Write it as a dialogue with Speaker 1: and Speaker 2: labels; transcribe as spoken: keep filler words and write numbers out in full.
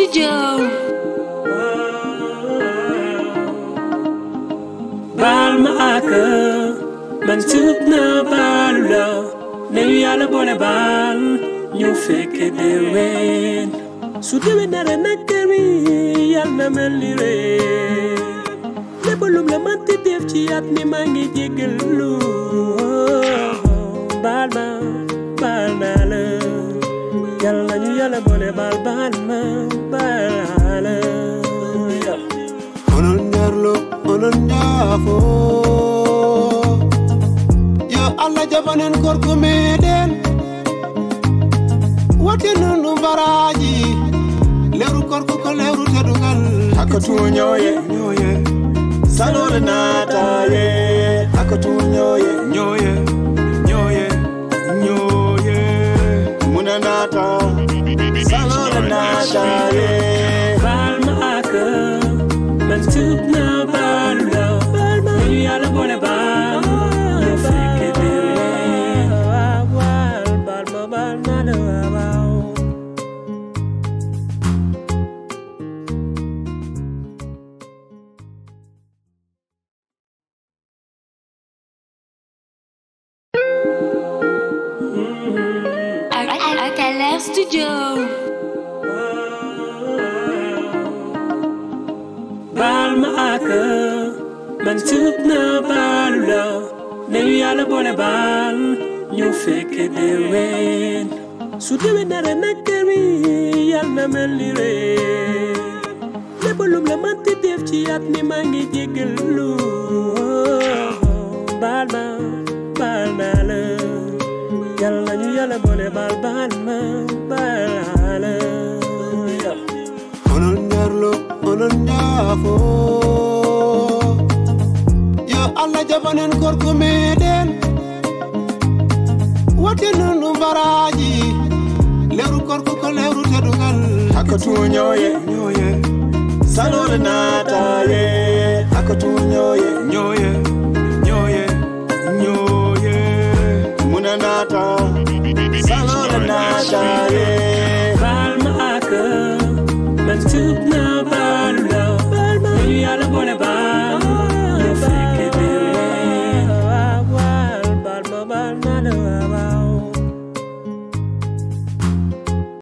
Speaker 1: Studio.
Speaker 2: Baal ma ak man tuub naa baalu la ne Yàlla boole baal ñu fekke déwén su déwén nara nakari Yàlla na mel ni ree lépp lum la mënti def ci at mi maa ngi jéggalu baal ma baal naa la Yàlla nañu Yàlla boole baal baal ma baal la
Speaker 3: onon ñarlo onon ñaafo yo Allah jabanen korko meɗen waɗde nonu baraji lewru korko ko lewru teɗugal
Speaker 2: hakatu ñoye ñoye salore naataye hakatu ñoye ñoye ñoye ñoye muna naata salore naataye baal ma ak man tuub naa baalu la ñu Yàlla boole baal ñu fekke déwén baal ma baal naa la waaw
Speaker 1: Alcalá Studio.
Speaker 2: baal ma ak man tuub naa baalu la ne Yàlla boole baal ñu fekke déwén su déwén nara nakari Yàlla na mel ni ree lépp lum la mënti def ci at mi maa ngi jéggalu baal ma baal naa la Yàlla nañu Yàlla boole baal baal ma baal la
Speaker 3: onon ñarlo onon ñaafo yo Allah jabanen korko meɗen waɗde nonu baraji lewru korko ko lewru teɗugal
Speaker 2: hakatu ñoye ñoye salore naataye hakatu ñoye ñoye ñoye ñoye muna naata salore naataye baal ma ak man tuub naa